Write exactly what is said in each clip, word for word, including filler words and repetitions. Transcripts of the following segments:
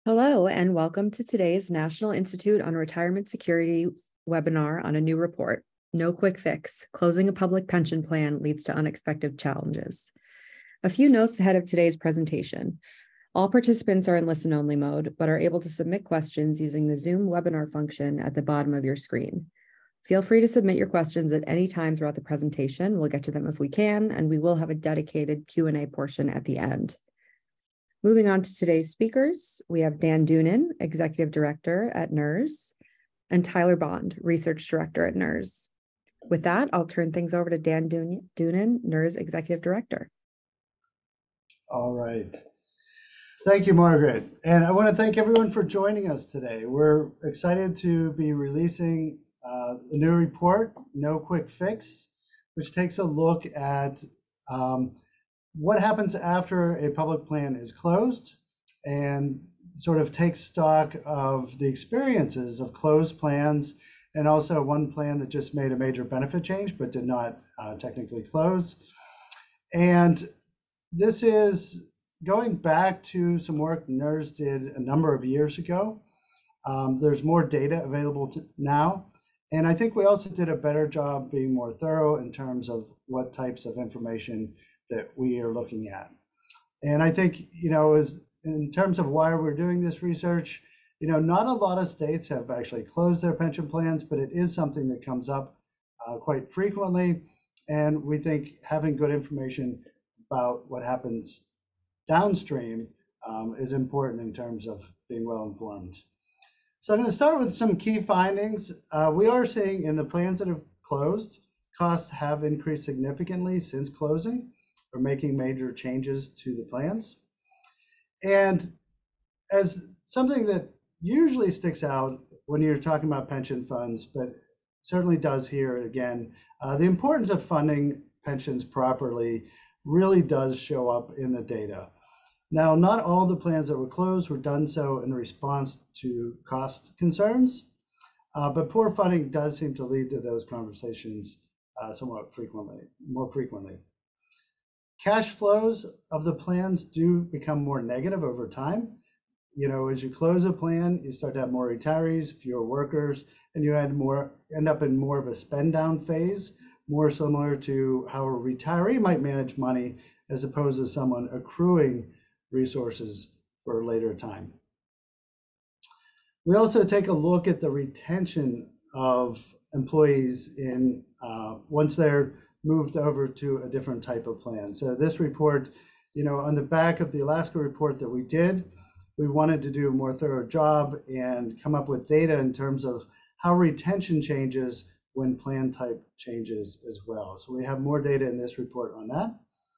Hello, and welcome to today's National Institute on Retirement Security webinar on a new report, No Quick Fix, Closing a Public Pension Plan Leads to Unexpected Challenges. A few notes ahead of today's presentation. All participants are in listen-only mode, but are able to submit questions using the Zoom webinar function at the bottom of your screen. Feel free to submit your questions at any time throughout the presentation. We'll get to them if we can, and we will have a dedicated Q and A portion at the end. Moving on to today's speakers, we have Dan Doonan, Executive Director at N I R S, and Tyler Bond, Research Director at N I R S. With that, I'll turn things over to Dan Doonan, N I R S Executive Director. All right. Thank you, Margaret. And I want to thank everyone for joining us today. We're excited to be releasing uh, the new report, No Quick Fix, which takes a look at um, what happens after a public plan is closed and sort of takes stock of the experiences of closed plans and also one plan that just made a major benefit change but did not uh, technically close. And this is going back to some work N I R S did a number of years ago. Um, there's more data available to now. And I think we also did a better job being more thorough in terms of what types of information that we are looking at. And I think, you know, as in terms of why we're doing this research, you know, not a lot of states have actually closed their pension plans, but it is something that comes up uh, quite frequently. And we think having good information about what happens downstream um, is important in terms of being well informed. So I'm going to start with some key findings. Uh, we are seeing in the plans that have closed, costs have increased significantly since closing. We're making major changes to the plans. And as something that usually sticks out when you're talking about pension funds, but certainly does here again, uh, the importance of funding pensions properly really does show up in the data. Now, not all the plans that were closed were done so in response to cost concerns, uh, but poor funding does seem to lead to those conversations uh, somewhat frequently, more frequently. Cash flows of the plans do become more negative over time. You know, as you close a plan, you start to have more retirees, fewer workers, and you add more, end up in more of a spend down phase, more similar to how a retiree might manage money as opposed to someone accruing resources for a later time. We also take a look at the retention of employees in uh, once they're moved over to a different type of plan. So this report, you know, on the back of the Alaska report that we did, we wanted to do a more thorough job and come up with data in terms of how retention changes when plan type changes as well. So we have more data in this report on that.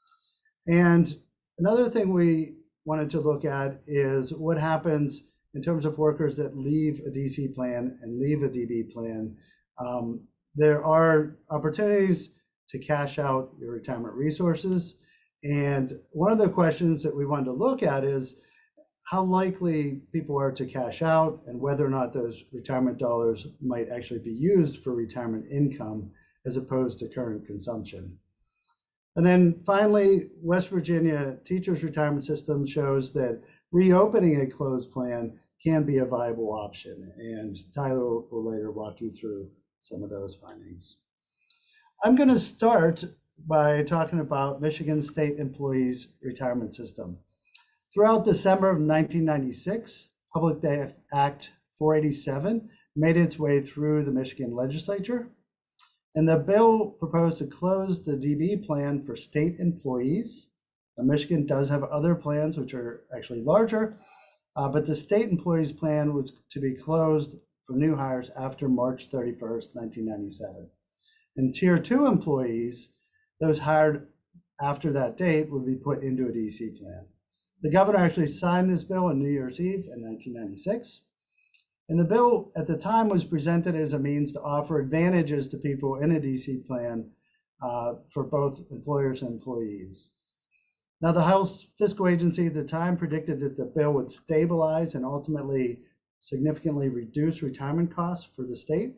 And another thing we wanted to look at is what happens in terms of workers that leave a D C plan and leave a D B plan. Um, there are opportunities to cash out your retirement resources. And one of the questions that we wanted to look at is how likely people are to cash out and whether or not those retirement dollars might actually be used for retirement income as opposed to current consumption. And then finally, West Virginia Teachers Retirement System shows that reopening a closed plan can be a viable option. And Tyler will later walk you through some of those findings. I'm going to start by talking about Michigan State Employees Retirement System. Throughout December of nineteen ninety-six, Public Act four eighty-seven made its way through the Michigan legislature. And the bill proposed to close the D B plan for state employees. Now, Michigan does have other plans which are actually larger, uh, but the state employees plan was to be closed for new hires after March thirty-first, nineteen ninety-seven. And tier two employees, those hired after that date, would be put into a D C plan. The governor actually signed this bill on New Year's Eve in nineteen ninety-six. And the bill at the time was presented as a means to offer advantages to people in a D C plan uh, for both employers and employees. Now, the House Fiscal Agency at the time predicted that the bill would stabilize and ultimately significantly reduce retirement costs for the state.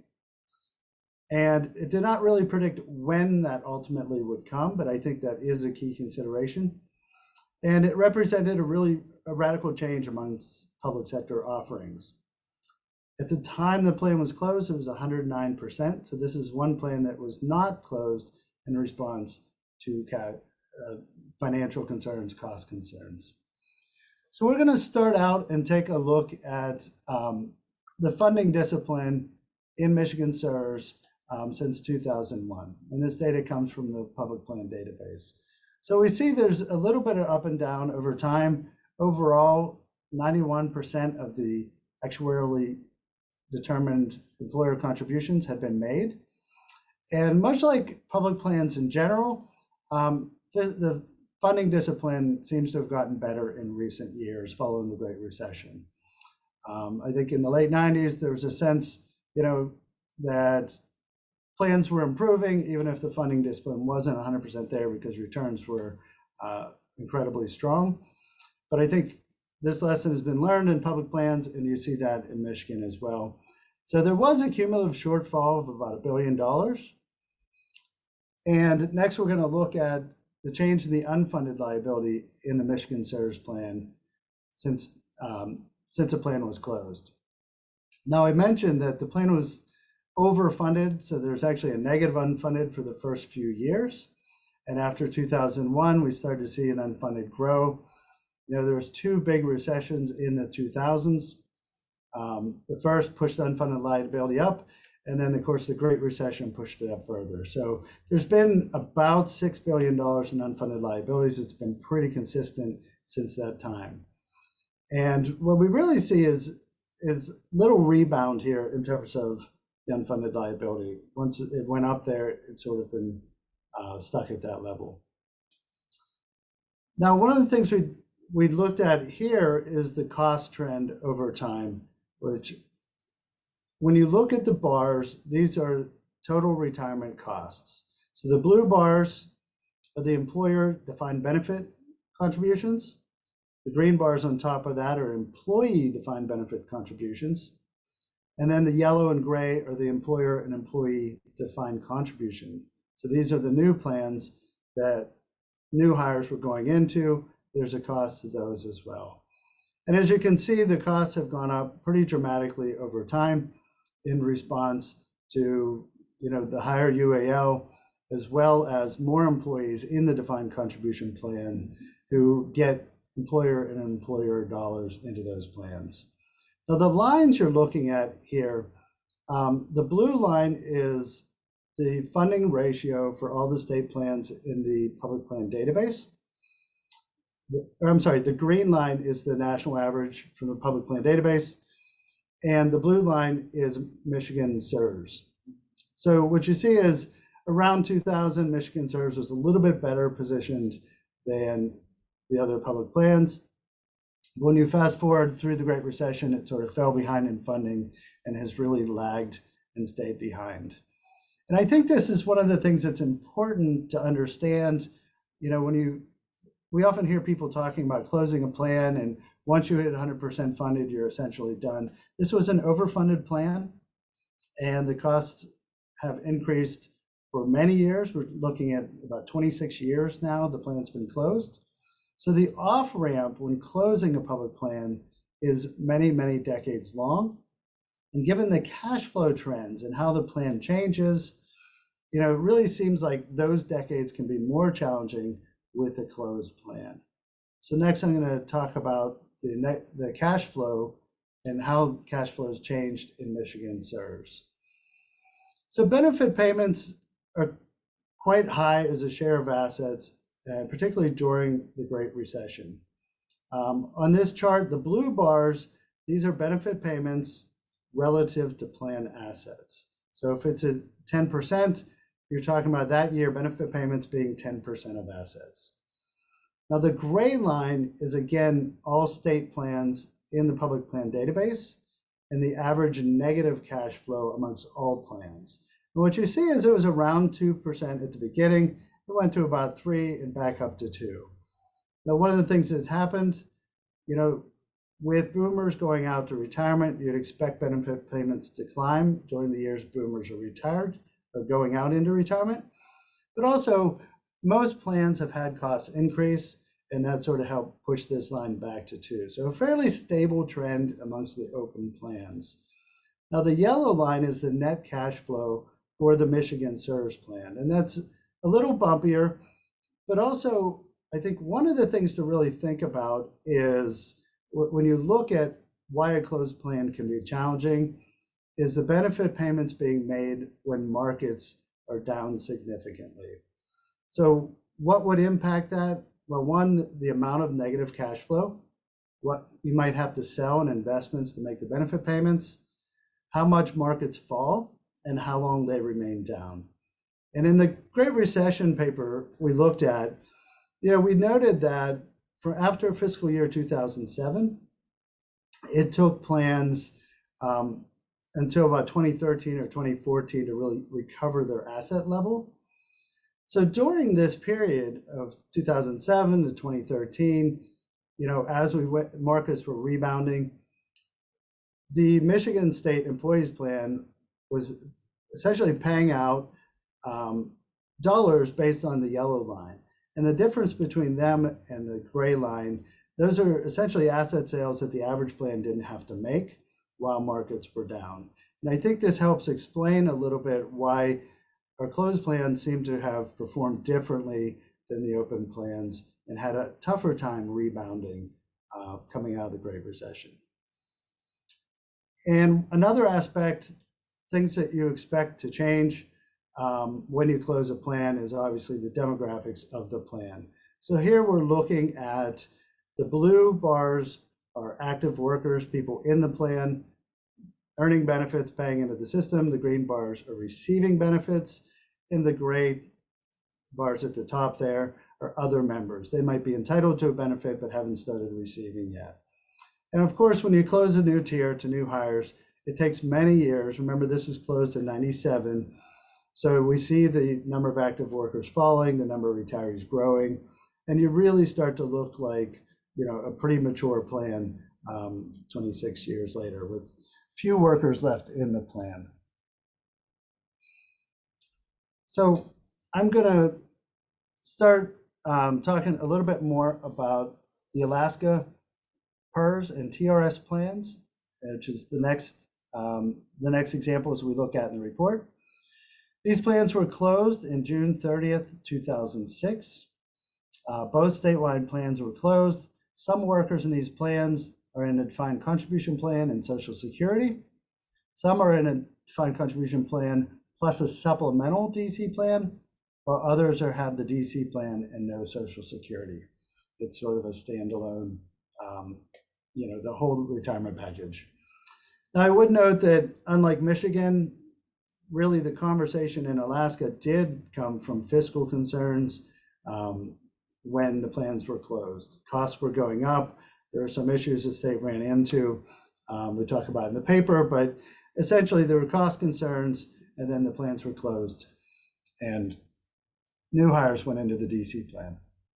And it did not really predict when that ultimately would come, but I think that is a key consideration. And it represented a really a radical change amongst public sector offerings. At the time the plan was closed, it was one hundred nine percent. So this is one plan that was not closed in response to uh, financial concerns, cost concerns. So we're going to start out and take a look at um, the funding discipline in Michigan S E R S um, since two thousand one. And this data comes from the public plan database. So we see there's a little bit of up and down over time. Overall, ninety-one percent of the actuarially determined employer contributions have been made. And much like public plans in general, um, the, the funding discipline seems to have gotten better in recent years following the Great Recession. Um, I think in the late nineties, there was a sense, you know, that plans were improving, even if the funding discipline wasn't one hundred percent there because returns were uh, incredibly strong. But I think this lesson has been learned in public plans, and you see that in Michigan as well. So there was a cumulative shortfall of about a billion dollars. And next, we're going to look at the change in the unfunded liability in the Michigan S E R S plan since um, since the plan was closed. Now, I mentioned that the plan was overfunded, so there's actually a negative unfunded for the first few years. And after two thousand one, we started to see an unfunded grow. You know, there was two big recessions in the two thousands. Um, the first pushed unfunded liability up, and then, of course, the Great Recession pushed it up further. So there's been about six billion dollars in unfunded liabilities. It's been pretty consistent since that time. And what we really see is, is little rebound here in terms of the unfunded liability. Once it went up there, it's sort of been uh, stuck at that level. Now, one of the things we we looked at here is the cost trend over time, which when you look at the bars, these are total retirement costs. So the blue bars are the employer defined benefit contributions. The green bars on top of that are employee defined benefit contributions. And then the yellow and gray are the employer and employee defined contribution. So these are the new plans that new hires were going into. There's a cost to those as well. And as you can see, the costs have gone up pretty dramatically over time in response to, you know, the higher U A L, as well as more employees in the defined contribution plan who get employer and employer dollars into those plans. Now, the lines you're looking at here, um, the blue line is the funding ratio for all the state plans in the public plan database. The, or I'm sorry, the green line is the national average from the public plan database, and the blue line is Michigan S E R S. So what you see is around two thousand, Michigan S E R S was a little bit better positioned than the other public plans. When you fast forward through the Great Recession, it sort of fell behind in funding and has really lagged and stayed behind. And I think this is one of the things that's important to understand. You know, when you, we often hear people talking about closing a plan, and once you hit one hundred percent funded, you're essentially done. This was an overfunded plan, and the costs have increased for many years. We're looking at about twenty-six years now the plan's been closed. So the off-ramp when closing a public plan is many, many decades long. And given the cash flow trends and how the plan changes, you know, it really seems like those decades can be more challenging with a closed plan. So next I'm going to talk about the, net, the cash flow and how cash flows changed in Michigan S E R S. So benefit payments are quite high as a share of assets, uh, particularly during the Great Recession. Um, on this chart, the blue bars, these are benefit payments relative to plan assets. So if it's at ten percent, you're talking about that year benefit payments being ten percent of assets. Now the gray line is again all state plans in the public plan database and the average negative cash flow amongst all plans. And what you see is it was around two percent at the beginning. It went to about three and back up to two. Now one of the things that's happened, you know, with boomers going out to retirement, you'd expect benefit payments to climb during the years boomers are retired or going out into retirement. But also, most plans have had costs increase, and that sort of helped push this line back to two. So a fairly stable trend amongst the open plans. Now the yellow line is the net cash flow for the Michigan S E R S plan, and that's a little bumpier, but also I think one of the things to really think about is when you look at why a closed plan can be challenging, is the benefit payments being made when markets are down significantly. So what would impact that? Well, one, the amount of negative cash flow, what you might have to sell in investments to make the benefit payments, how much markets fall, and how long they remain down. And in the Great Recession paper we looked at, you know, we noted that for after fiscal year two thousand seven, it took plans um, until about twenty thirteen or twenty fourteen to really recover their asset level. So during this period of two thousand seven to twenty thirteen, you know, as we went, markets were rebounding, the Michigan State Employees Plan was essentially paying out um, dollars based on the yellow line. And the difference between them and the gray line, those are essentially asset sales that the average plan didn't have to make while markets were down. And I think this helps explain a little bit why our closed plans seem to have performed differently than the open plans and had a tougher time rebounding uh, coming out of the Great Recession. And another aspect, things that you expect to change um, when you close a plan is obviously the demographics of the plan. So here we're looking at the blue bars are active workers, people in the plan, earning benefits, paying into the system. The green bars are receiving benefits. And the gray bars at the top there are other members. They might be entitled to a benefit, but haven't started receiving yet. And of course, when you close a new tier to new hires, it takes many years. Remember, this was closed in ninety-seven. So we see the number of active workers falling, the number of retirees growing, and you really start to look like, you know, a pretty mature plan um, twenty-six years later with few workers left in the plan. So I'm going to start um, talking a little bit more about the Alaska P E R S and T R S plans, which is the next um, the next examples we look at in the report. These plans were closed in June thirtieth, two thousand six. Uh, both statewide plans were closed. Some workers in these plans are in a defined contribution plan and Social Security. Some are in a defined contribution plan plus a supplemental D C plan, while others are have the D C plan and no Social Security. It's sort of a standalone, um, you know, the whole retirement package. Now, I would note that unlike Michigan, really the conversation in Alaska did come from fiscal concerns um, when the plans were closed. Costs were going up. There are some issues the state ran into. Um, we talk about in the paper, but essentially there were cost concerns, and then the plans were closed and new hires went into the D C plan.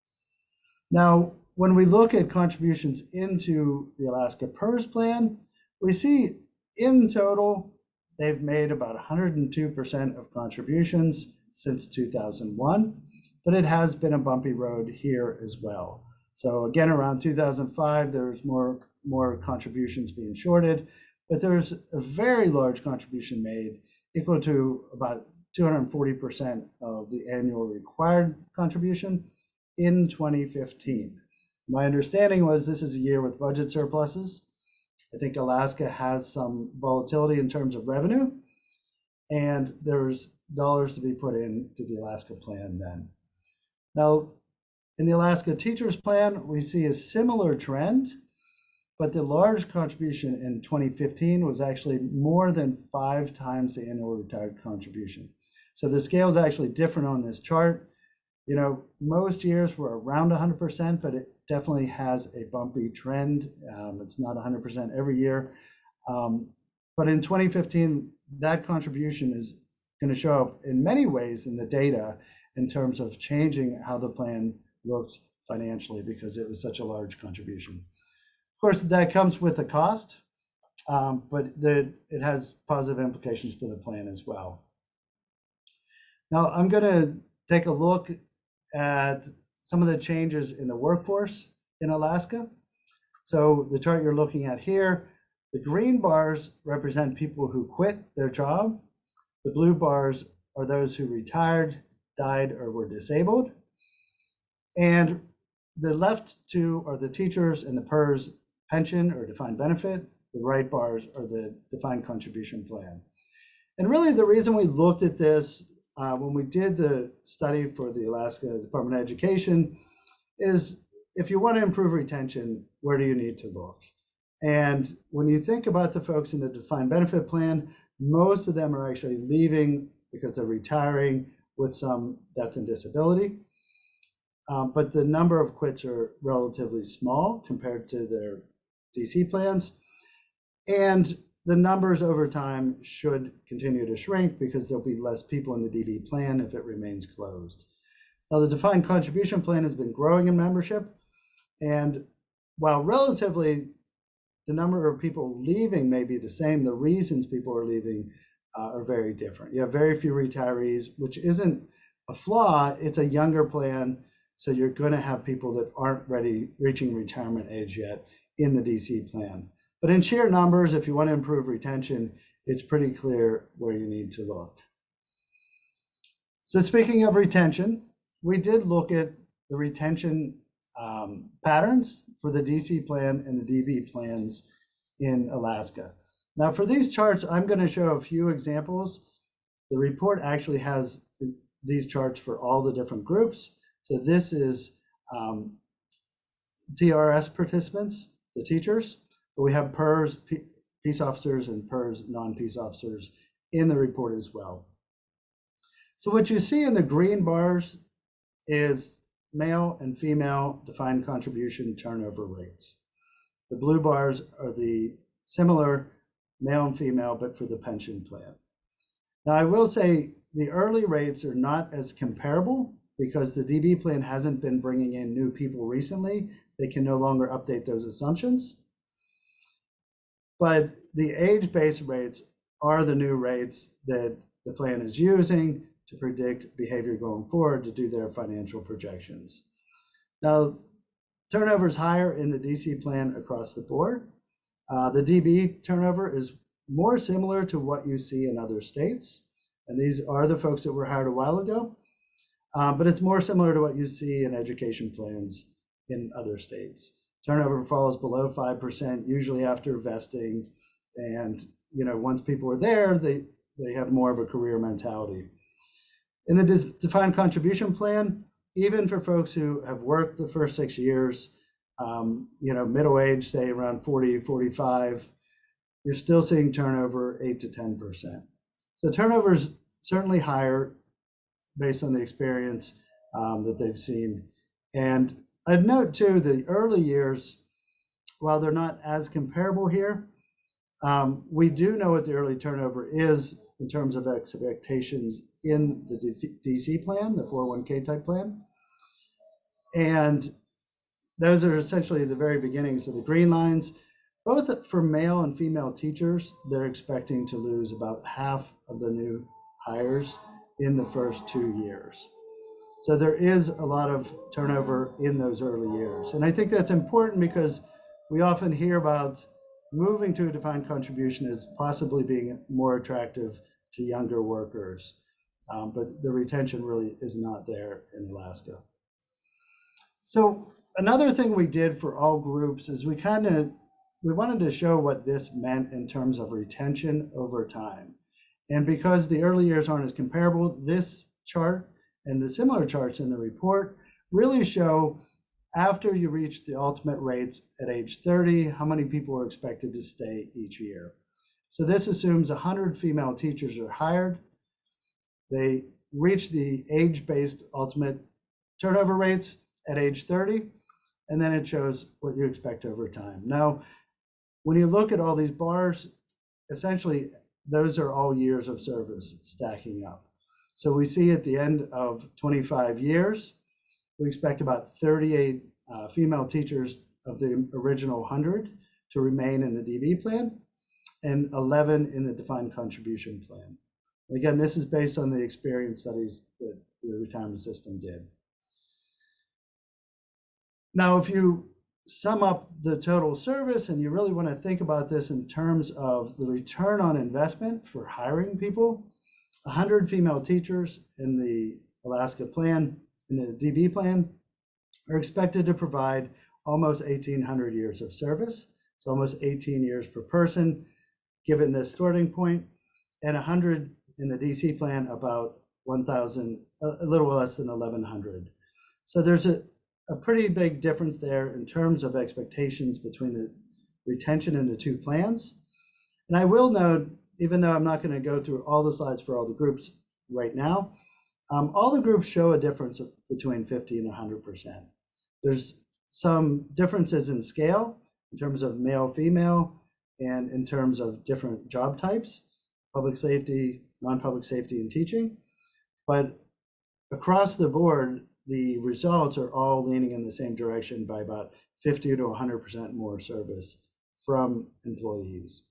Now, when we look at contributions into the Alaska P E R S plan, we see in total, they've made about one hundred two percent of contributions since two thousand one, but it has been a bumpy road here as well. So again, around two thousand five, there's more, more contributions being shorted, but there's a very large contribution made equal to about two hundred forty percent of the annual required contribution in twenty fifteen. My understanding was this is a year with budget surpluses. I think Alaska has some volatility in terms of revenue, and there's dollars to be put into the Alaska plan then. Now, in the Alaska Teachers Plan, we see a similar trend, but the large contribution in twenty fifteen was actually more than five times the annual retired contribution. So the scale is actually different on this chart. You know, most years were around one hundred percent, but it definitely has a bumpy trend. Um, it's not one hundred percent every year. Um, but in twenty fifteen, that contribution is going to show up in many ways in the data in terms of changing how the plan looks financially because it was such a large contribution. Of course, that comes with a cost, um, but the, it has positive implications for the plan as well. Now, I'm going to take a look at some of the changes in the workforce in Alaska. So the chart you're looking at here, the green bars represent people who quit their job. The blue bars are those who retired, died, or were disabled. And the left two are the teachers and the P E R S pension or defined benefit. The right bars are the defined contribution plan. And really the reason we looked at this uh, when we did the study for the Alaska Department of Education is if you want to improve retention, where do you need to look? And when you think about the folks in the defined benefit plan, most of them are actually leaving because they're retiring with some death and disability. Um, but the number of quits are relatively small compared to their D C plans. And the numbers over time should continue to shrink because there'll be less people in the D B plan if it remains closed. Now, the defined contribution plan has been growing in membership. And while relatively the number of people leaving may be the same, the reasons people are leaving uh, are very different. You have very few retirees, which isn't a flaw, it's a younger plan. So you're going to have people that aren't ready, reaching retirement age yet in the D C plan. But in sheer numbers, if you want to improve retention, it's pretty clear where you need to look. So speaking of retention, we did look at the retention um, patterns for the D C plan and the D B plans in Alaska. Now for these charts, I'm going to show a few examples. The report actually has these charts for all the different groups. So this is um, T R S participants, the teachers, but we have P E R S, peace officers, and P E R S non-peace officers in the report as well. So what you see in the green bars is male and female defined contribution turnover rates. The blue bars are the similar male and female, but for the pension plan. Now I will say the early rates are not as comparable because the D B plan hasn't been bringing in new people recently. They can no longer update those assumptions. But the age-based rates are the new rates that the plan is using to predict behavior going forward to do their financial projections. Now, turnover is higher in the D C plan across the board. Uh, the D B turnover is more similar to what you see in other states. And these are the folks that were hired a while ago. Um, but it's more similar to what you see in education plans in other states. Turnover falls below five percent, usually after vesting. And you know, once people are there, they, they have more of a career mentality. In the defined contribution plan, even for folks who have worked the first six years, um, you know, middle age, say around forty, forty-five, you're still seeing turnover eight to ten percent. So turnover is certainly higher based on the experience um, that they've seen. And I'd note too, the early years, while they're not as comparable here, um, we do know what the early turnover is in terms of expectations in the D C plan, the four oh one K type plan. And those are essentially the very beginnings of the green lines. Both for male and female teachers, they're expecting to lose about half of the new hires in the first two years. So there is a lot of turnover in those early years. And I think that's important because we often hear about moving to a defined contribution as possibly being more attractive to younger workers. Um, but the retention really is not there in Alaska. So another thing we did for all groups is we kind of, we wanted to show what this meant in terms of retention over time. And because the early years aren't as comparable, this chart and the similar charts in the report really show after you reach the ultimate rates at age thirty, how many people are expected to stay each year. So this assumes one hundred female teachers are hired. They reach the age-based ultimate turnover rates at age thirty, and then it shows what you expect over time. Now, when you look at all these bars, essentially, those are all years of service stacking up. So we see at the end of twenty-five years, we expect about thirty-eight uh, female teachers of the original one hundred to remain in the D B plan and eleven in the defined contribution plan. Again, this is based on the experience studies that the retirement system did. Now, if you sum up the total service and you really want to think about this in terms of the return on investment for hiring people, one hundred female teachers in the Alaska plan, in the D B plan, are expected to provide almost eighteen hundred years of service. It's almost eighteen years per person, given this starting point, and one hundred in the D C plan, about one thousand, a little less than eleven hundred. So there's a, a pretty big difference there in terms of expectations between the retention in the two plans. And I will note, even though I'm not going to go through all the slides for all the groups right now, um, all the groups show a difference of between fifty and one hundred percent. There's some differences in scale in terms of male, female, and in terms of different job types, public safety, non-public safety, and teaching. But across the board, the results are all leaning in the same direction by about fifty to one hundred percent more service from employees.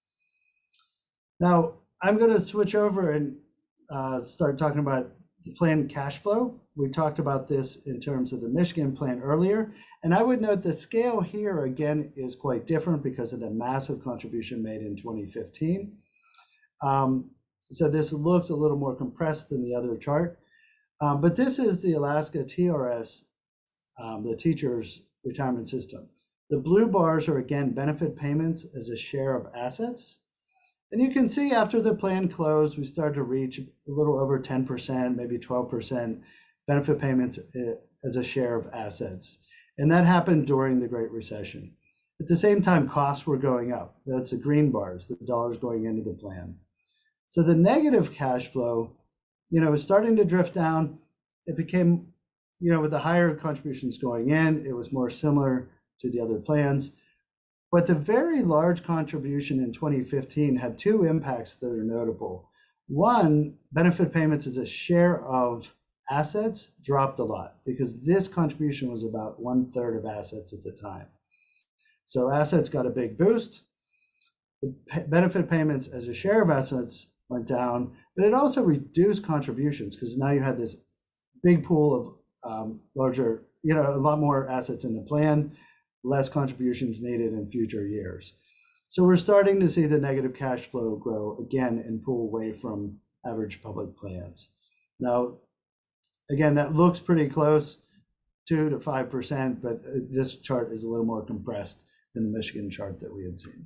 Now, I'm going to switch over and uh, start talking about the plan cash flow. We talked about this in terms of the Michigan plan earlier, and I would note the scale here again is quite different because of the massive contribution made in twenty fifteen. Um, so this looks a little more compressed than the other chart, um, but this is the Alaska T R S, um, the teachers' retirement system. The blue bars are again benefit payments as a share of assets. And you can see after the plan closed, we started to reach a little over ten percent, maybe twelve percent benefit payments as a share of assets. And that happened during the Great Recession. At the same time, costs were going up. That's the green bars, the dollars going into the plan. So the negative cash flow, you know, was starting to drift down. It became, you know, with the higher contributions going in, it was more similar to the other plans. But the very large contribution in twenty fifteen had two impacts that are notable. One, benefit payments as a share of assets dropped a lot because this contribution was about one third of assets at the time. So assets got a big boost. The benefit payments as a share of assets went down, but it also reduced contributions because now you had this big pool of um, larger, you know, a lot more assets in the plan, less contributions needed in future years. So we're starting to see the negative cash flow grow again and pull away from average public plans. Now, again, that looks pretty close, two to five percent, but this chart is a little more compressed than the Michigan chart that we had seen.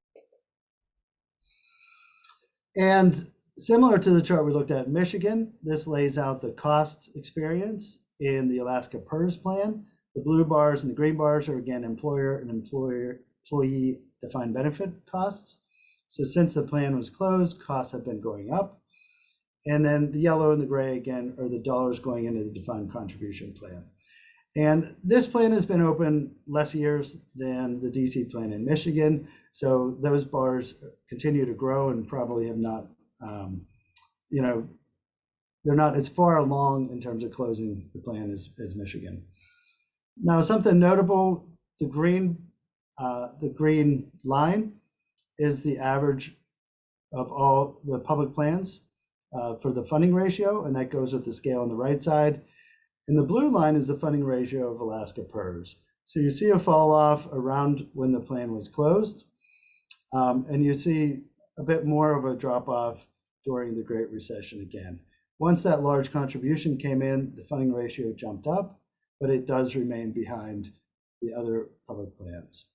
And similar to the chart we looked at in Michigan, this lays out the cost experience in the Alaska PERS plan. The blue bars and the green bars are again employer and employer employee defined benefit costs. So since the plan was closed, costs have been going up. And then the yellow and the gray again are the dollars going into the defined contribution plan. And this plan has been open less years than the D C plan in Michigan. So those bars continue to grow and probably have not, um, you know, they're not as far along in terms of closing the plan as, as Michigan. Now, something notable, the green, uh, the green line is the average of all the public plans uh, for the funding ratio, and that goes with the scale on the right side. And the blue line is the funding ratio of Alaska PERS. So you see a fall off around when the plan was closed, um, and you see a bit more of a drop off during the Great Recession again. Once that large contribution came in, the funding ratio jumped up, but it does remain behind the other public plans.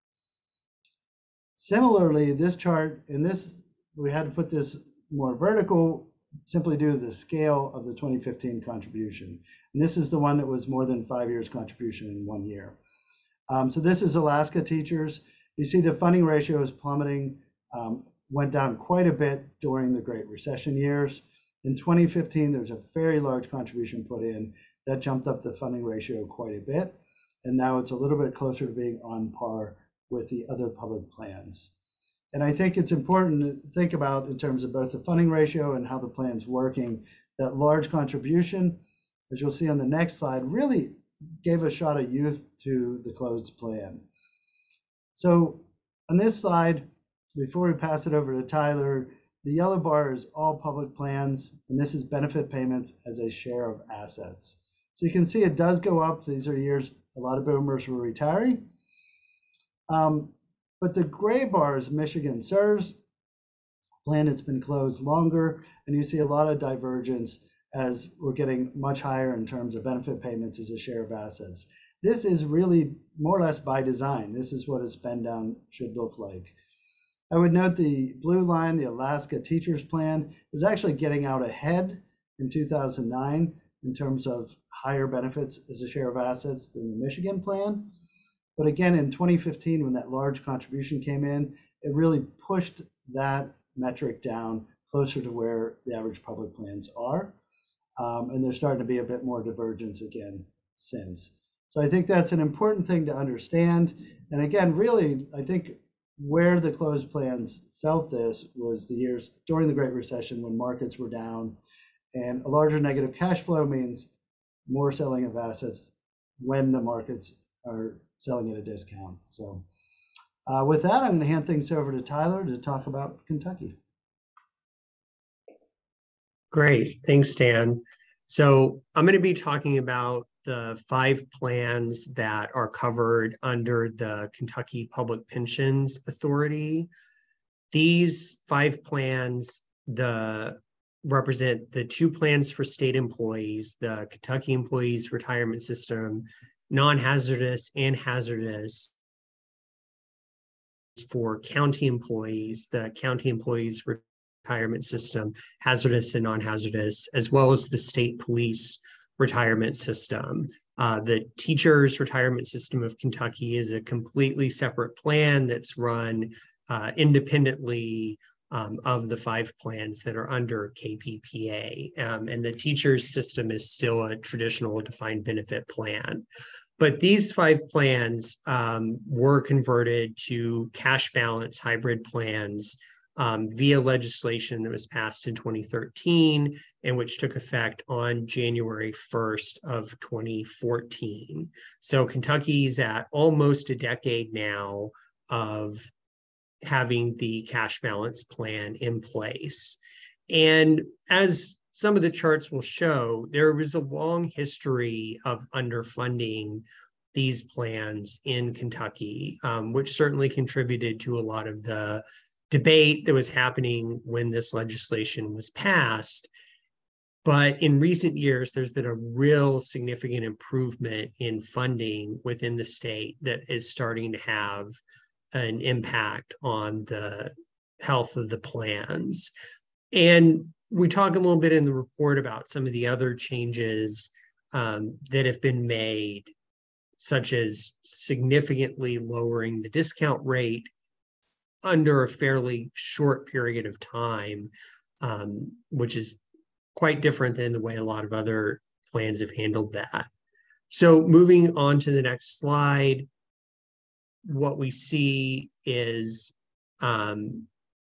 Similarly, this chart, and this, we had to put this more vertical simply due to the scale of the twenty fifteen contribution. And this is the one that was more than five years contribution in one year. Um, so this is Alaska teachers. You see the funding ratio is plummeting, um, went down quite a bit during the Great Recession years. In twenty fifteen, there's a very large contribution put in that jumped up the funding ratio quite a bit. And now it's a little bit closer to being on par with the other public plans. And I think it's important to think about in terms of both the funding ratio and how the plan's working, that large contribution, as you'll see on the next slide, really gave a shot of youth to the closed plan. So on this slide, before we pass it over to Tyler, the yellow bar is all public plans, and this is benefit payments as a share of assets. So you can see it does go up. These are years a lot of boomers were retiring. Um, but the gray bar is Michigan N I R S plan that's been closed longer, and you see a lot of divergence as we're getting much higher in terms of benefit payments as a share of assets. This is really more or less by design. This is what a spend down should look like. I would note the blue line, the Alaska Teachers Plan, was actually getting out ahead in two thousand nine in terms of higher benefits as a share of assets than the Michigan plan. But again, in twenty fifteen, when that large contribution came in, it really pushed that metric down closer to where the average public plans are. Um, and there's starting to be a bit more divergence again since. So I think that's an important thing to understand. And again, really, I think where the closed plans felt this was the years during the Great Recession when markets were down, and a larger negative cash flow means more selling of assets when the markets are selling at a discount. So uh, with that, I'm going to hand things over to Tyler to talk about Kentucky. Great, thanks, Dan. So I'm going to be talking about the five plans that are covered under the Kentucky Public Pensions Authority. These five plans the represent the two plans for state employees, the Kentucky Employees Retirement System, non-hazardous and hazardous for county employees, the County Employees Retirement System, hazardous and non-hazardous, as well as the state police retirement system. Uh, the Teachers Retirement System of Kentucky is a completely separate plan that's run uh, independently um, of the five plans that are under K P P A. Um, and the teachers system is still a traditional defined benefit plan. But these five plans um, were converted to cash balance hybrid plans um, via legislation that was passed in twenty thirteen and which took effect on January first of twenty fourteen. So Kentucky's at almost a decade now of having the cash balance plan in place. And as some of the charts will show, there was a long history of underfunding these plans in Kentucky, um, which certainly contributed to a lot of the debate that was happening when this legislation was passed. But in recent years, there's been a real significant improvement in funding within the state that is starting to have an impact on the health of the plans. And we talk a little bit in the report about some of the other changes um, that have been made, such as significantly lowering the discount rate under a fairly short period of time, um, which is quite different than the way a lot of other plans have handled that. So moving on to the next slide, what we see is um,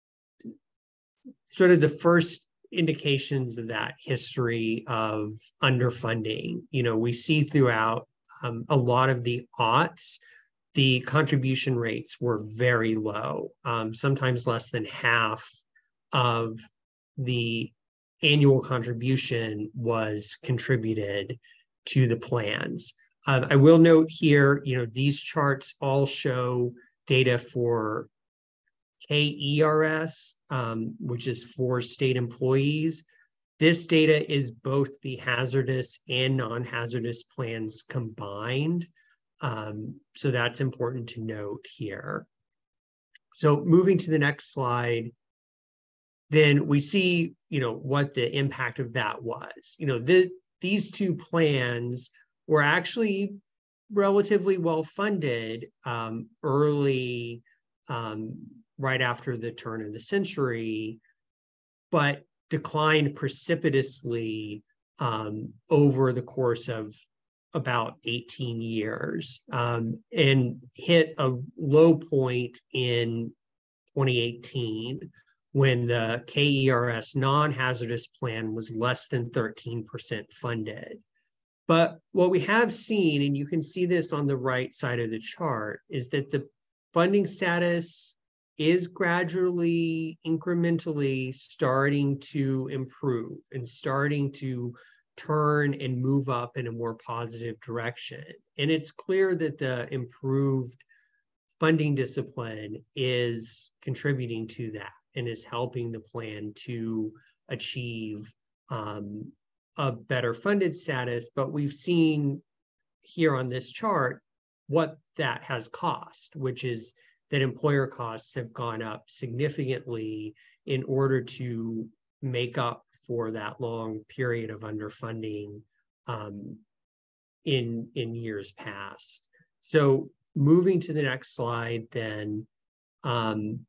sort of the first indications of that history of underfunding. You know, we see throughout um, a lot of the aughts, the contribution rates were very low, um, sometimes less than half of the annual contribution was contributed to the plans. Uh, I will note here, you know, these charts all show data for K E R S, um, which is for state employees. This data is both the hazardous and non-hazardous plans combined. Um, so that's important to note here. So moving to the next slide, then we see, you know, what the impact of that was. You know, the, these two plans were actually relatively well funded um, early, um, right after the turn of the century, but declined precipitously um, over the course of about eighteen years um, and hit a low point in twenty eighteen when the K E R S non-hazardous plan was less than thirteen percent funded. But what we have seen, and you can see this on the right side of the chart, is that the funding status is gradually, incrementally starting to improve and starting to turn and move up in a more positive direction. And it's clear that the improved funding discipline is contributing to that and is helping the plan to achieve um, a better funded status. But we've seen here on this chart what that has cost, which is that employer costs have gone up significantly in order to make up for that long period of underfunding um, in, in years past. So moving to the next slide, then, um,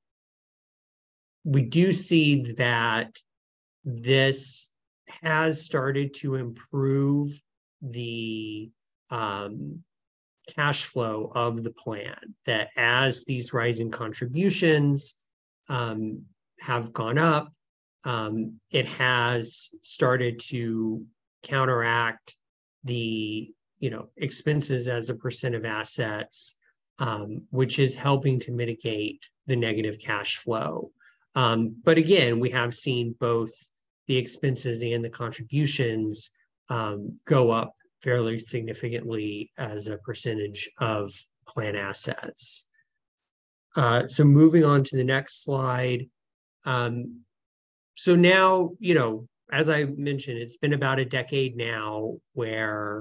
we do see that this has started to improve the um, cash flow of the plan, that as these rising contributions um, have gone up, um, it has started to counteract the you know expenses as a percent of assets, um, which is helping to mitigate the negative cash flow. Um, but again, we have seen both the expenses and the contributions um, go up fairly significantly as a percentage of plan assets. Uh, so moving on to the next slide. Um, so now, you know, as I mentioned, it's been about a decade now where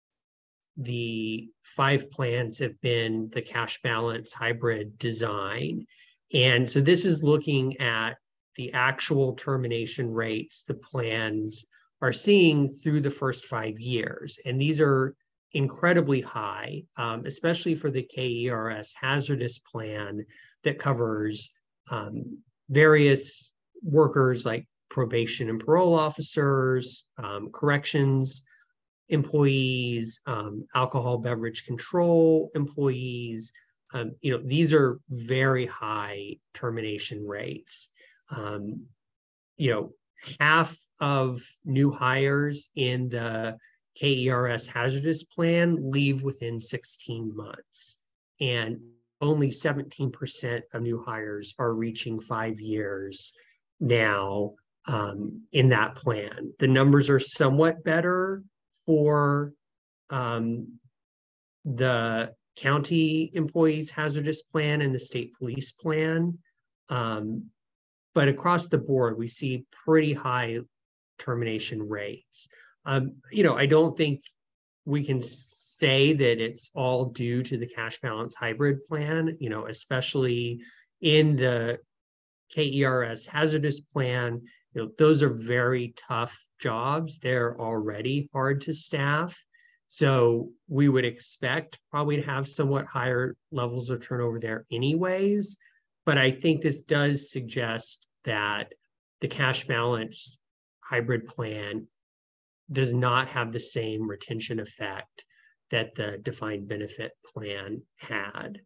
the five plans have been the cash balance hybrid design. And so this is looking at the actual termination rates the plans are seeing through the first five years. And these are incredibly high, um, especially for the K E R S hazardous plan that covers um, various workers like probation and parole officers, um, corrections employees, um, alcohol beverage control employees. Um, you know, these are very high termination rates. Um, you know, half of new hires in the K E R S hazardous plan leave within sixteen months, and only seventeen percent of new hires are reaching five years now um, in that plan. The numbers are somewhat better for um, the county employees hazardous plan and the state police plan. Um, but across the board, we see pretty high termination rates. Um, you know, I don't think we can say that it's all due to the cash balance hybrid plan, you know, especially in the K E R S hazardous plan. You know, those are very tough jobs. They're already hard to staff. So we would expect probably to have somewhat higher levels of turnover there anyways. But I think this does suggest that the cash balance hybrid plan does not have the same retention effect that the defined benefit plan had.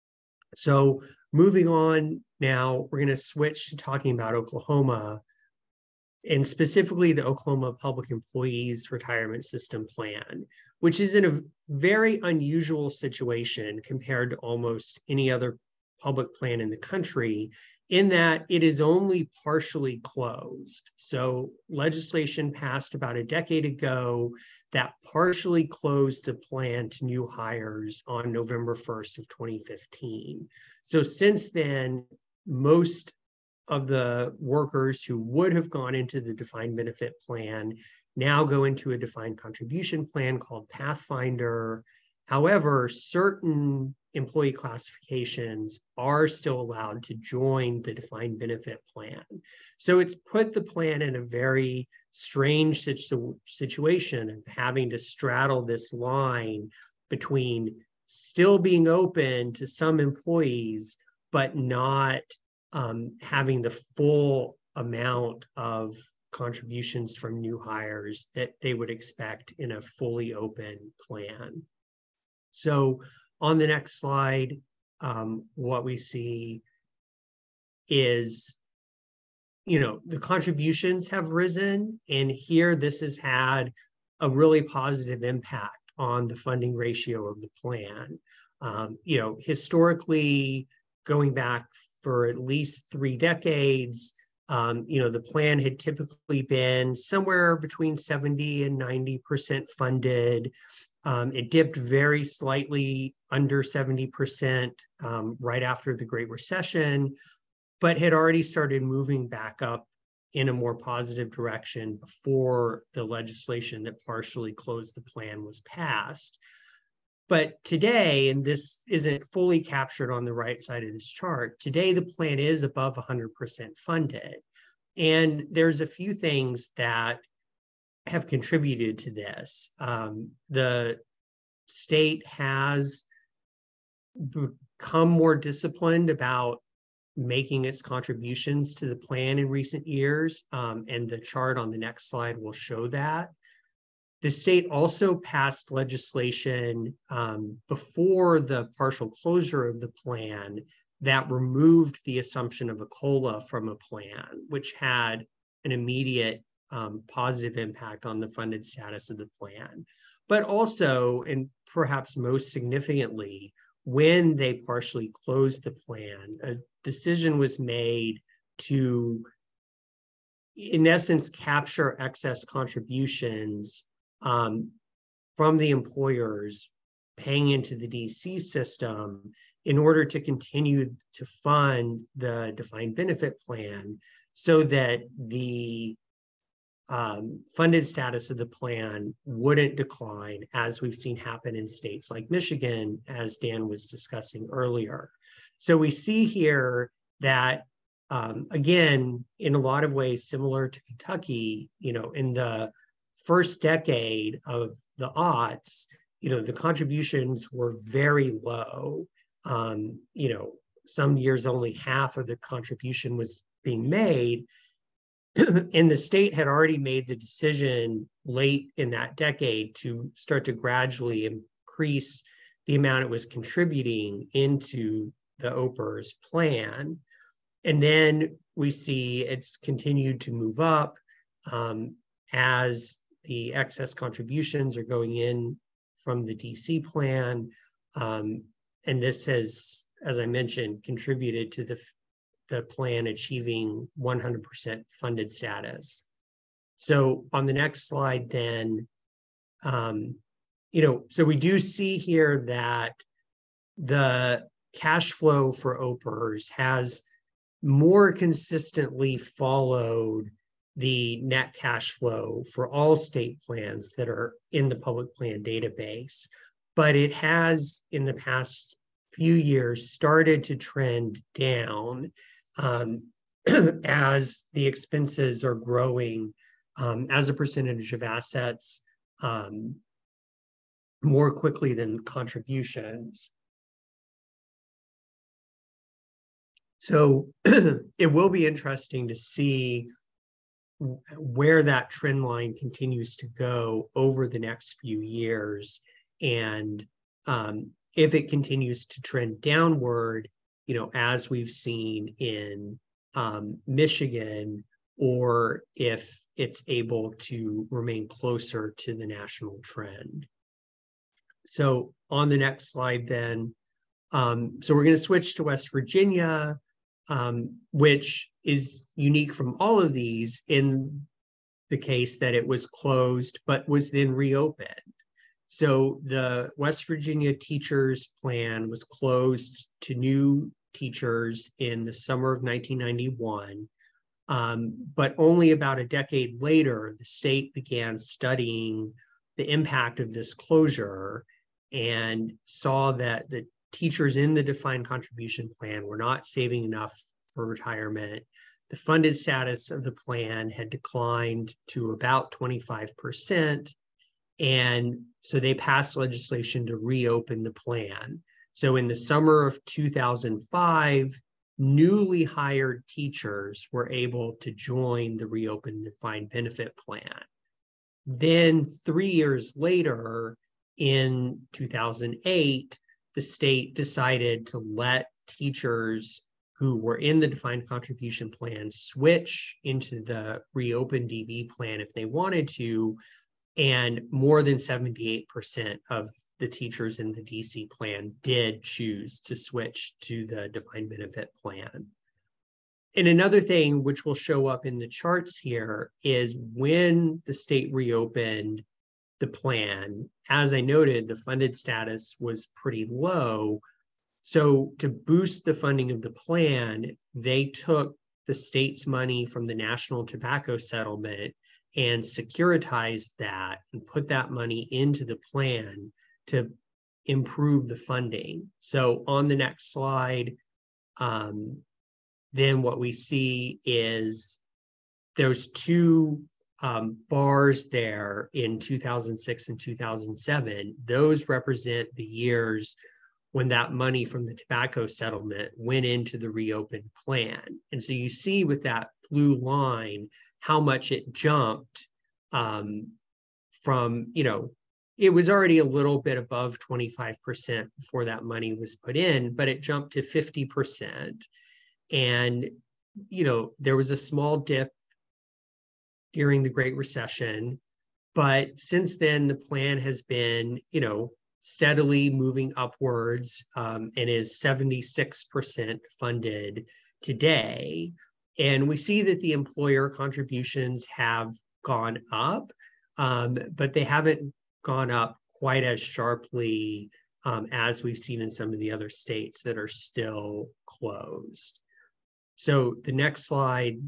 So moving on now, we're going to switch to talking about Oklahoma, and specifically the Oklahoma Public Employees Retirement System Plan, which is in a very unusual situation compared to almost any other public plan in the country, in that it is only partially closed. So legislation passed about a decade ago that partially closed the plan to new hires on November first of twenty fifteen. So since then, most of the workers who would have gone into the defined benefit plan now go into a defined contribution plan called Pathfinder. However, certain employee classifications are still allowed to join the defined benefit plan. So it's put the plan in a very strange situ- situation of having to straddle this line between still being open to some employees, but not um, having the full amount of contributions from new hires that they would expect in a fully open plan. So on the next slide, um, what we see is, you know, the contributions have risen, and here this has had a really positive impact on the funding ratio of the plan. Um, you know, historically, going back for at least three decades, Um, you know, the plan had typically been somewhere between seventy and ninety percent funded. Um, it dipped very slightly under seventy percent um, right after the Great Recession, but had already started moving back up in a more positive direction before the legislation that partially closed the plan was passed. But today, and this isn't fully captured on the right side of this chart, today the plan is above one hundred percent funded. And there's a few things that have contributed to this. Um, the state has become more disciplined about making its contributions to the plan in recent years, um, and the chart on the next slide will show that. The state also passed legislation um, before the partial closure of the plan that removed the assumption of a COLA from a plan, which had an immediate um, positive impact on the funded status of the plan. But also, and perhaps most significantly, when they partially closed the plan, a decision was made to, in essence, capture excess contributions um, from the employers paying into the D C system in order to continue to fund the defined benefit plan so that the um, funded status of the plan wouldn't decline, as we've seen happen in states like Michigan, as Dan was discussing earlier. So we see here that, um, again, in a lot of ways similar to Kentucky, you know, in the first decade of the aughts, you know, the contributions were very low. Um, you know, some years only half of the contribution was being made. And the state had already made the decision late in that decade to start to gradually increase the amount it was contributing into the O P E R S plan. And then we see it's continued to move up um, as the excess contributions are going in from the D C plan. Um, and this has, as I mentioned, contributed to the the plan achieving one hundred percent funded status. So on the next slide then, um, you know, so we do see here that the cash flow for O P E R S has more consistently followed the net cash flow for all state plans that are in the public plan database. But it has, in the past few years, started to trend down um, as the expenses are growing um, as a percentage of assets um, more quickly than contributions. So it will be interesting to see where that trend line continues to go over the next few years. And um, if it continues to trend downward, you know, as we've seen in um, Michigan, or if it's able to remain closer to the national trend. So on the next slide then, um, so we're going to switch to West Virginia, um, which is unique from all of these in the case that it was closed, but was then reopened. So the West Virginia teachers plan was closed to new teachers in the summer of nineteen ninety-one. Um, but only about a decade later, the state began studying the impact of this closure and saw that the teachers in the defined contribution plan were not saving enough for retirement. The funded status of the plan had declined to about twenty-five percent. And so they passed legislation to reopen the plan. So in the summer of two thousand five, newly hired teachers were able to join the reopened defined benefit plan. Then three years later, in two thousand eight, the state decided to let teachers who were in the defined contribution plan switch into the reopened D B plan if they wanted to, and more than seventy-eight percent of the teachers in the D C plan did choose to switch to the defined benefit plan. And another thing which will show up in the charts here is when the state reopened the plan, as I noted, the funded status was pretty low. So to boost the funding of the plan, they took the state's money from the National Tobacco Settlement and securitized that and put that money into the plan to improve the funding. So on the next slide, um, then what we see is there's two um, bars there in two thousand six and two thousand seven. Those represent the years when that money from the tobacco settlement went into the reopened plan. And so you see with that blue line how much it jumped um, from, you know, it was already a little bit above twenty-five percent before that money was put in, but it jumped to fifty percent. And, you know, there was a small dip during the Great Recession, but since then the plan has been, you know, steadily moving upwards um, and is seventy-six percent funded today. And we see that the employer contributions have gone up, um, but they haven't gone up quite as sharply um, as we've seen in some of the other states that are still closed. So the next slide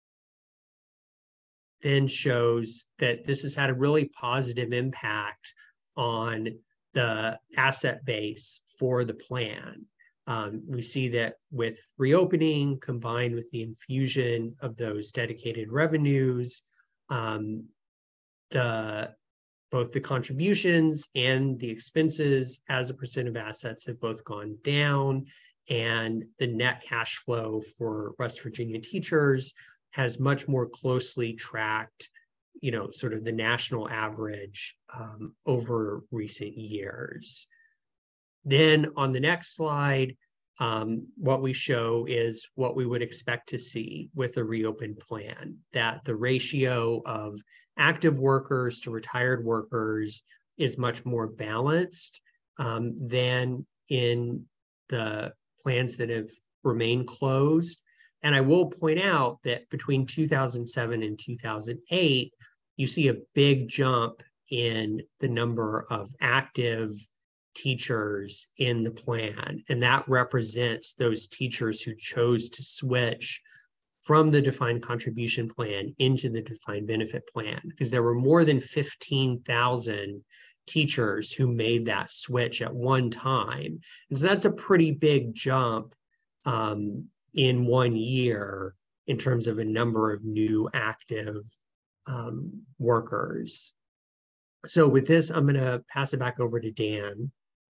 then shows that this has had a really positive impact on the asset base for the plan. Um, we see that with reopening combined with the infusion of those dedicated revenues, um, the both the contributions and the expenses as a percent of assets have both gone down, and the net cash flow for West Virginia teachers has much more closely tracked, you know, sort of the national average um, over recent years. Then on the next slide, um, what we show is what we would expect to see with a reopened plan, that the ratio of active workers to retired workers is much more balanced um, than in the plans that have remained closed. And I will point out that between two thousand seven and two thousand eight, you see a big jump in the number of active teachers in the plan. And that represents those teachers who chose to switch from the defined contribution plan into the defined benefit plan, because there were more than fifteen thousand teachers who made that switch at one time. And so that's a pretty big jump um, in one year in terms of a number of new active um, workers. So with this, I'm going to pass it back over to Dan.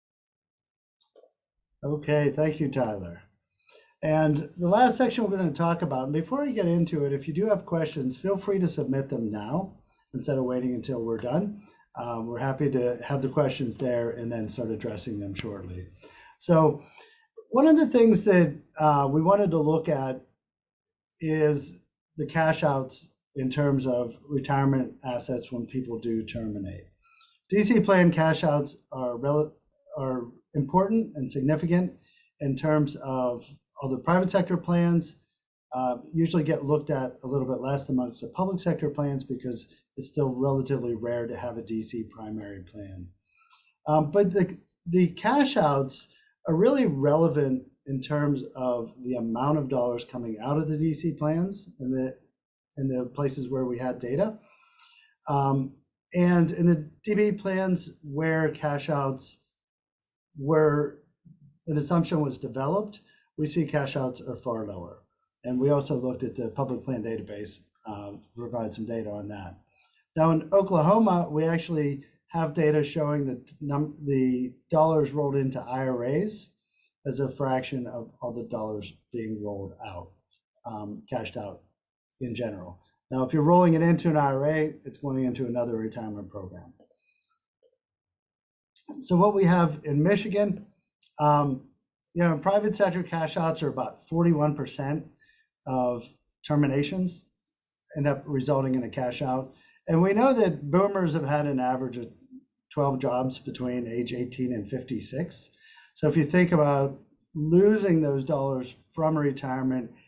Okay, thank you, Tyler. And the last section we're going to talk about, and before we get into it, if you do have questions, feel free to submit them now instead of waiting until we're done. Um, we're happy to have the questions there and then start addressing them shortly. So one of the things that uh, we wanted to look at is the cash outs in terms of retirement assets when people do terminate. D C plan cash outs are, rel are important and significant in terms of all the private sector plans. Uh, usually get looked at a little bit less amongst the public sector plans because it's still relatively rare to have a D C primary plan. Um, but the, the cash outs are really relevant in terms of the amount of dollars coming out of the D C plans in the, in the places where we had data. Um, and in the D B plans where cash outs where an assumption was developed, we see cash outs are far lower. And we also looked at the public plan database uh, to provide some data on that. Now in Oklahoma, we actually have data showing that num the dollars rolled into I R As as a fraction of all the dollars being rolled out, um, cashed out in general. Now, if you're rolling it into an I R A, it's going into another retirement program. So what we have in Michigan, um, you know, private sector cash outs are about forty-one percent of terminations end up resulting in a cash out. And we know that boomers have had an average of twelve jobs between age eighteen and fifty-six. So if you think about losing those dollars from retirement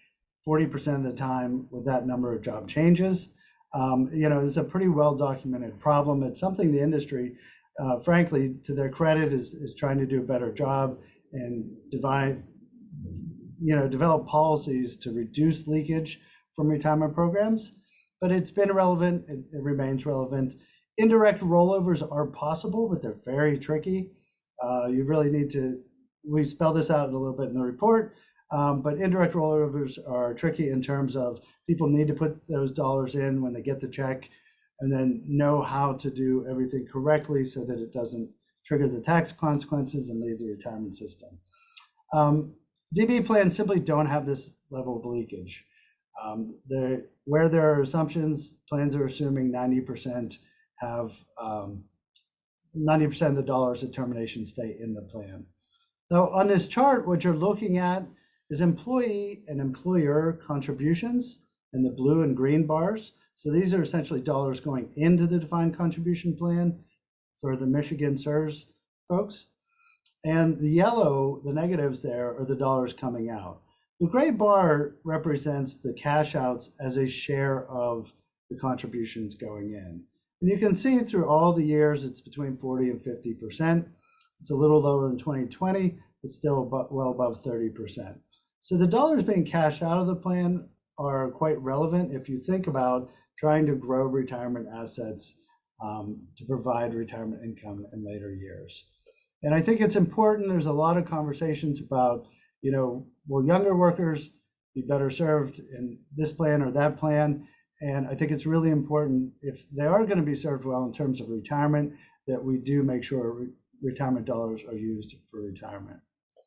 forty percent of the time with that number of job changes. Um, you know, it's a pretty well documented problem. It's something the industry, uh, frankly, to their credit, is, is trying to do a better job and divide, you know, develop policies to reduce leakage from retirement programs. But it's been relevant, it, it remains relevant. Indirect rollovers are possible, but they're very tricky. Uh, you really need to, we spell this out a little bit in the report, um, but indirect rollovers are tricky in terms of people need to put those dollars in when they get the check and then know how to do everything correctly so that it doesn't trigger the tax consequences and leave the retirement system. Um, D B plans simply don't have this level of leakage. Um, where there are assumptions, plans are assuming ninety percent have um, ninety percent of the dollars at termination stay in the plan. So on this chart, what you're looking at is employee and employer contributions in the blue and green bars. So these are essentially dollars going into the defined contribution plan for the Michigan S E R S folks. And the yellow, the negatives there, are the dollars coming out. The gray bar represents the cash outs as a share of the contributions going in. And you can see through all the years, it's between forty and fifty percent. It's a little lower in twenty twenty, but still above, well above thirty percent. So the dollars being cashed out of the plan are quite relevant if you think about trying to grow retirement assets um, to provide retirement income in later years. And I think it's important, there's a lot of conversations about, you know, will younger workers be better served in this plan or that plan? And I think it's really important, if they are going to be served well in terms of retirement, that we do make sure re retirement dollars are used for retirement.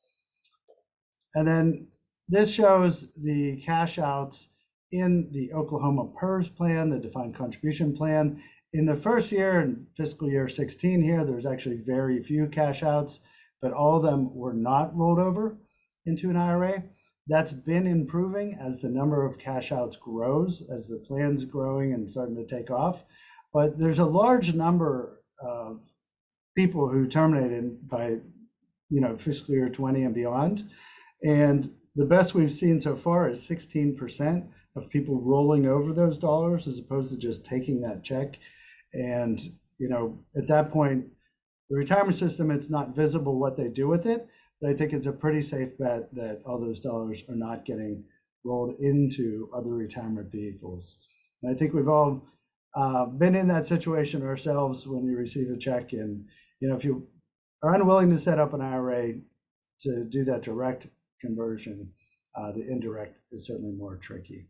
And then this shows the cash outs in the Oklahoma P E R S plan, the defined contribution plan. In the first year, in fiscal year sixteen here, there's actually very few cash outs, but all of them were not rolled over into an I R A. That's been improving as the number of cash outs grows, as the plan's growing and starting to take off. But there's a large number of people who terminated by, you know, fiscal year twenty and beyond. And the best we've seen so far is sixteen percent of people rolling over those dollars as opposed to just taking that check. And, you know, at that point, the retirement system, it's not visible what they do with it. But I think it's a pretty safe bet that all those dollars are not getting rolled into other retirement vehicles. And I think we've all uh, been in that situation ourselves when you receive a check. And, you know, if you are unwilling to set up an I R A to do that direct conversion, uh, the indirect is certainly more tricky.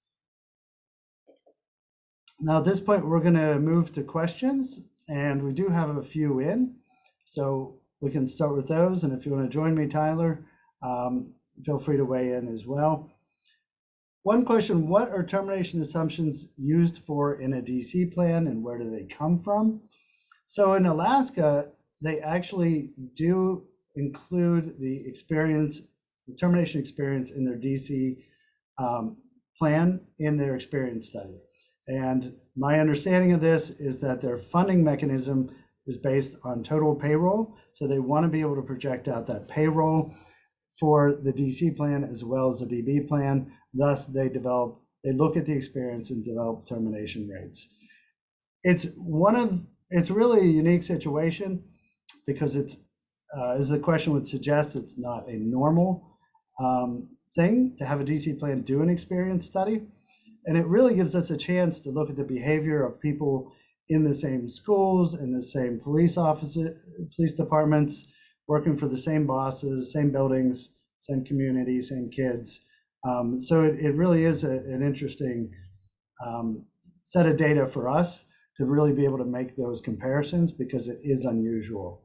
Now, at this point, we're going to move to questions, and we do have a few in. So we can start with those, and if you want to join me, Tyler, um, feel free to weigh in as well. One question, what are termination assumptions used for in a D C plan, and where do they come from? So in Alaska, they actually do include the experience, the termination experience in their D C um, plan in their experience study. And my understanding of this is that their funding mechanism is based on total payroll. So they want to be able to project out that payroll for the D C plan as well as the D B plan. Thus, they develop, they look at the experience and develop termination rates. It's one of, it's really a unique situation because it's, uh, as the question would suggest, it's not a normal um, thing to have a D C plan do an experience study. And it really gives us a chance to look at the behavior of people in the same schools, in the same police offices, police departments, working for the same bosses, same buildings, same community, same kids. Um, so it, it really is a, an interesting um, set of data for us to really be able to make those comparisons because it is unusual.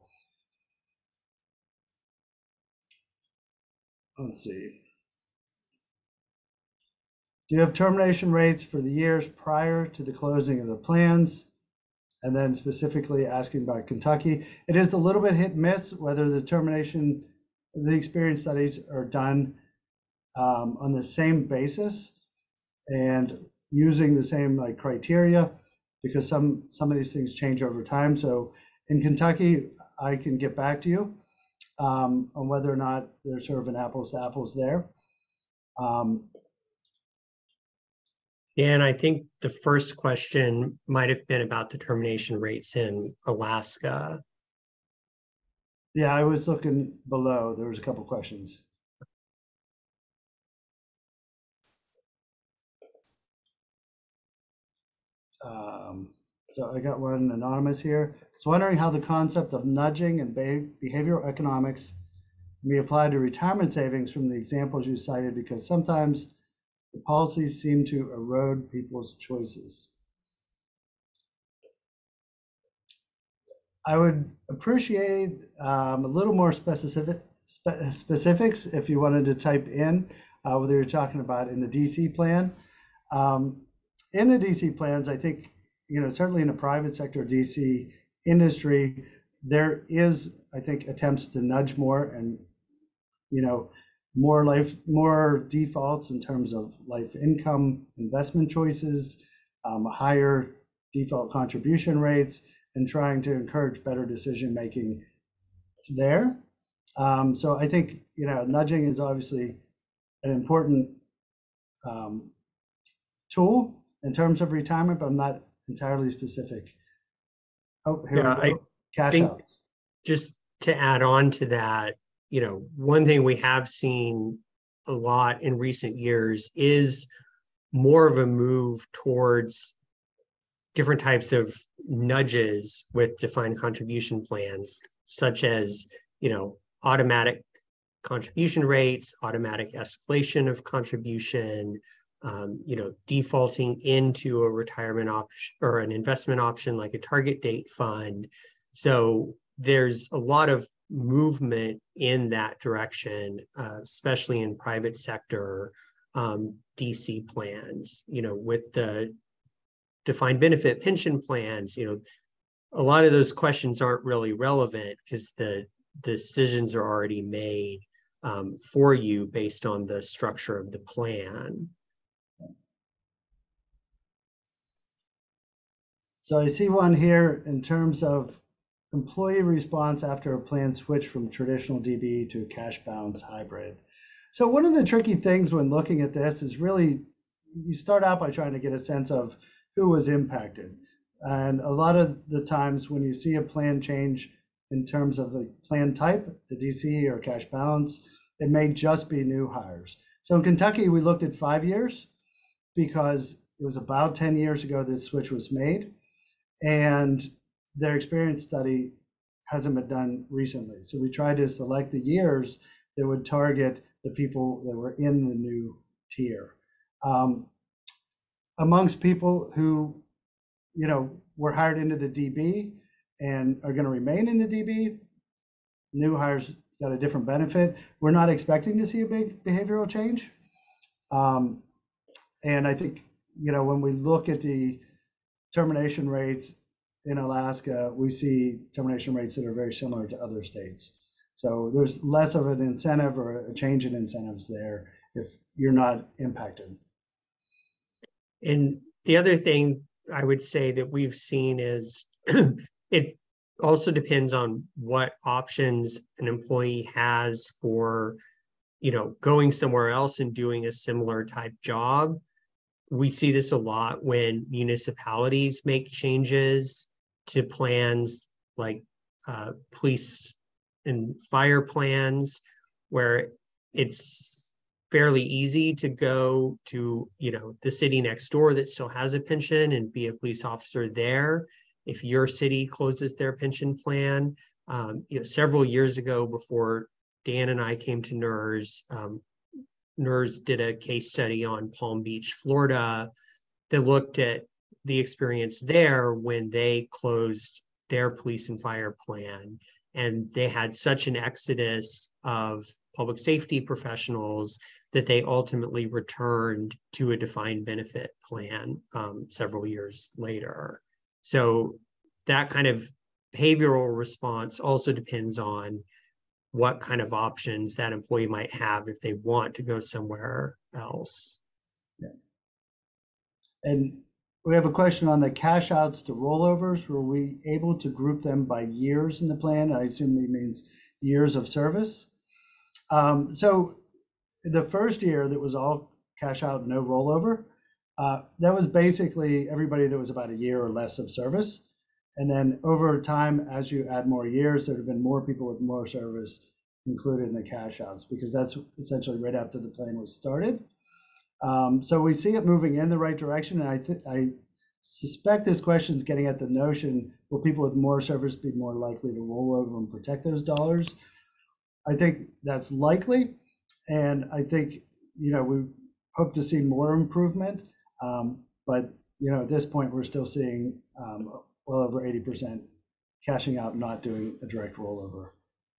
Let's see. Do you have termination rates for the years prior to the closing of the plans? And then specifically asking about Kentucky. It is a little bit hit and miss whether the termination, the experience studies are done um, on the same basis and using the same like criteria, because some, some of these things change over time. So in Kentucky, I can get back to you um, on whether or not there's sort of an apples to apples there. Um, Yeah, and I think the first question might have been about the termination rates in Alaska. Yeah, I was looking below. There was a couple questions. Um, so I got one anonymous here. It's wondering how the concept of nudging and behavioral economics can be applied to retirement savings from the examples you cited, because sometimes the policies seem to erode people's choices. I would appreciate um, a little more specific spe specifics if you wanted to type in uh, whether you're talking about in the D C plan. Um, in the D C plans, I think, you know, certainly in the private sector D C industry, there is, I think, attempts to nudge more and, you know, more life, more defaults in terms of life income investment choices, um, higher default contribution rates, and trying to encourage better decision making there. Um, so I think, you know, nudging is obviously an important um, tool in terms of retirement, but I'm not entirely specific. Oh, here Yeah, we go. I Cash think outs. just to add on to that, you know, one thing we have seen a lot in recent years is more of a move towards different types of nudges with defined contribution plans, such as, you know, automatic contribution rates, automatic escalation of contribution, um, you know, defaulting into a retirement option or an investment option like a target date fund. So there's a lot of movement in that direction, uh, especially in private sector um, D C plans, you know, with the defined benefit pension plans, you know, a lot of those questions aren't really relevant because the decisions are already made um, for you based on the structure of the plan. So I see one here in terms of employee response after a plan switch from traditional D B to a cash balance hybrid. So one of the tricky things when looking at this is really, you start out by trying to get a sense of who was impacted. And a lot of the times when you see a plan change in terms of the plan type, the D C or cash balance, it may just be new hires. So in Kentucky, we looked at five years because it was about ten years ago this switch was made. And their experience study hasn't been done recently. So we tried to select the years that would target the people that were in the new tier. Um, amongst people who, you know, were hired into the D B and are going to remain in the D B, new hires got a different benefit. We're not expecting to see a big behavioral change. Um, and I think, you know, when we look at the termination rates in Alaska, we see termination rates that are very similar to other states. So there's less of an incentive or a change in incentives there if you're not impacted. And the other thing I would say that we've seen is it also depends on what options an employee has for, you know, going somewhere else and doing a similar type job. We see this a lot when municipalities make changes to plans like uh, police and fire plans, where it's fairly easy to go to, you know, the city next door that still has a pension and be a police officer there. If your city closes their pension plan, um, you know, several years ago before Dan and I came to NIRS, um, NIRS did a case study on Palm Beach, Florida, that looked at the experience there when they closed their police and fire plan. And they had such an exodus of public safety professionals that they ultimately returned to a defined benefit plan um, several years later. So that kind of behavioral response also depends on what kind of options that employee might have if they want to go somewhere else. Yeah. And we have a question on the cash outs to rollovers. Were we able to group them by years in the plan? I assume it means years of service. Um, so the first year that was all cash out, no rollover, Uh, that was basically everybody that was about a year or less of service. And then over time, as you add more years, there have been more people with more service included in the cash outs, because that's essentially right after the plan was started. Um, so we see it moving in the right direction. And I, th- I suspect this question is getting at the notion, will people with more service be more likely to roll over and protect those dollars? I think that's likely. And I think, you know, we hope to see more improvement. Um, but, you know, at this point, we're still seeing um, well over eighty percent cashing out, not doing a direct rollover.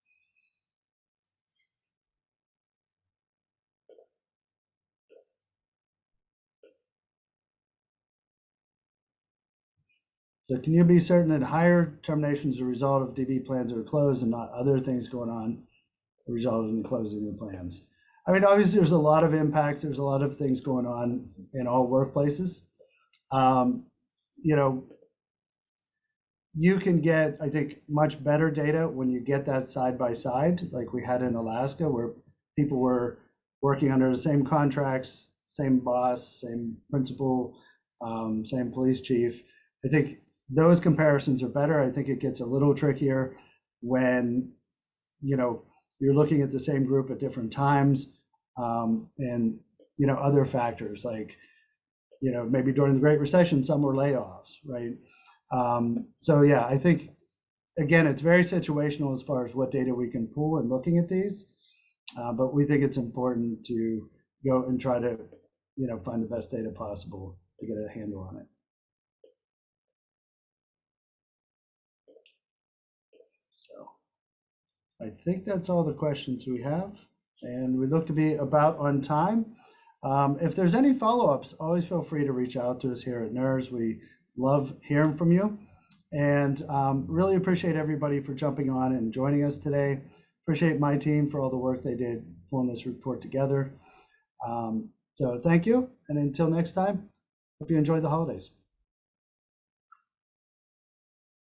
So can you be certain that higher terminations are a result of D B plans that are closed and not other things going on that resulted in the closing of the plans? I mean, obviously there's a lot of impacts. There's a lot of things going on in all workplaces. Um, you know, you can get, I think, much better data when you get that side by side, like we had in Alaska, where people were working under the same contracts, same boss, same principal, um, same police chief. I think those comparisons are better. I think it gets a little trickier when, you know, you're looking at the same group at different times, um, and, you know, other factors like, you know, maybe during the Great Recession, some were layoffs, right? Um, so yeah, I think, again, it's very situational as far as what data we can pull and looking at these, uh, but we think it's important to go and try to, you know, find the best data possible to get a handle on it. So I think that's all the questions we have, and we look to be about on time. Um, if there's any follow-ups, always feel free to reach out to us here at N I R S. We love hearing from you, and um, really appreciate everybody for jumping on and joining us today. Appreciate my team for all the work they did pulling this report together. Um, so thank you, and until next time, hope you enjoy the holidays.